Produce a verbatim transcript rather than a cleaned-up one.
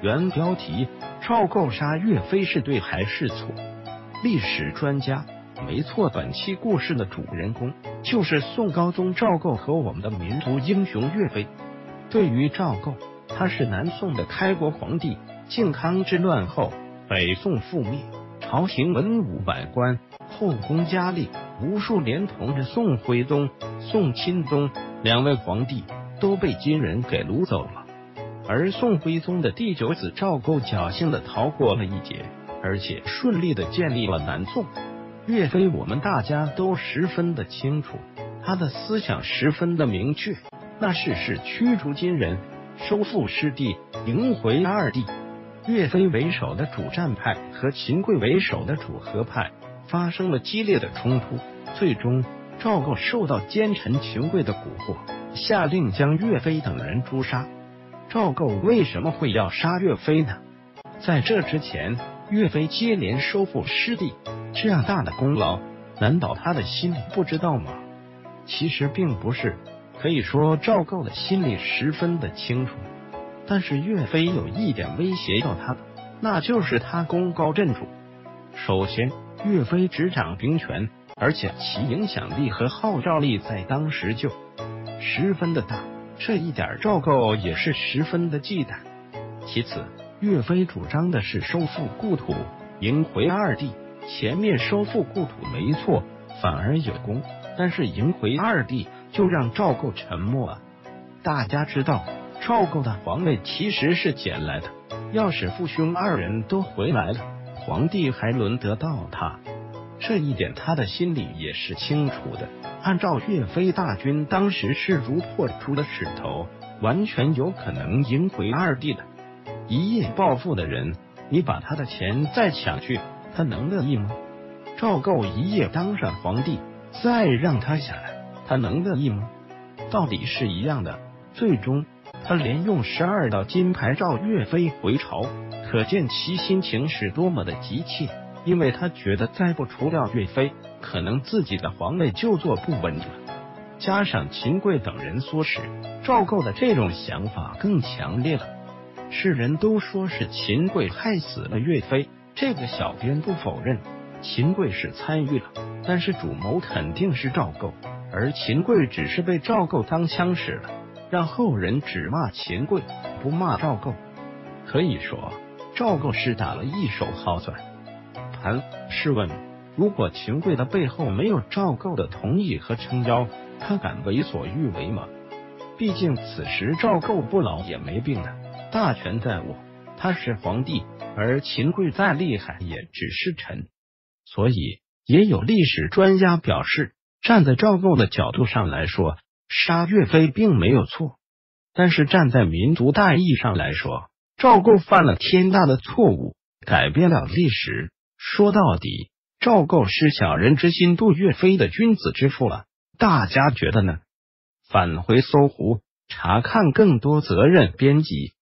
原标题：赵构杀岳飞是对还是错？历史专家，没错，本期故事的主人公就是宋高宗赵构和我们的民族英雄岳飞。对于赵构，他是南宋的开国皇帝。靖康之乱后，北宋覆灭，朝廷文武百官、后宫佳丽无数，连同着宋徽宗、宋钦宗两位皇帝都被金人给掳走了。而宋徽宗的第九子赵构侥幸的逃过了一劫，而且顺利的建立了南宋。岳飞我们大家都十分的清楚，他的思想十分的明确，那是是驱逐金人，收复失地，迎回二帝。岳飞为首的主战派和秦桧为首的主和派发生了激烈的冲突，最终赵构受到奸臣秦桧的蛊惑，下令将岳飞等人诛杀。赵构为什么会要杀岳飞呢？在这之前，岳飞接连收复失地，这样大的功劳，难道他的心里不知道吗？其实并不是，可以说赵构的心里十分的清楚。但是岳飞有一点威胁到他的，那就是他功高震主。首先，岳飞执掌兵权，而且其影响力和号召力在当时就十分的大，这一点赵构也是十分的忌惮。其次，岳飞主张的是收复故土，迎回二帝。前面收复故土没错，反而有功，但是迎回二帝就让赵构沉默了。大家知道，赵构的皇位其实是捡来的，要是父兄二人都回来了，皇帝还轮得到他？这一点他的心里也是清楚的。按照岳飞大军当时势如破竹的势头，完全有可能迎回二帝的。一夜暴富的人，你把他的钱再抢去，他能乐意吗？赵构一夜当上皇帝，再让他下来，他能乐意吗？道理是一样的。最终他连用十二道金牌召岳飞回朝，可见其心情是多么的急切，因为他觉得再不除掉岳飞，可能自己的皇位就坐不稳了。加上秦桧等人唆使，赵构的这种想法更强烈了。世人都说是秦桧害死了岳飞，这个小编不否认，秦桧是参与了，但是主谋肯定是赵构，而秦桧只是被赵构当枪使了，让后人只骂秦桧，不骂赵构。可以说，赵构是打了一手好算盘。试问，如果秦桧的背后没有赵构的同意和撑腰，他敢为所欲为吗？毕竟此时赵构不老也没病的，大权在握，他是皇帝，而秦桧再厉害也只是臣。所以，也有历史专家表示，站在赵构的角度上来说，杀岳飞并没有错，但是站在民族大义上来说，赵构犯了天大的错误，改变了历史。说到底，赵构是小人之心度岳飞的君子之腹了，大家觉得呢？返回搜狐查看更多责任编辑。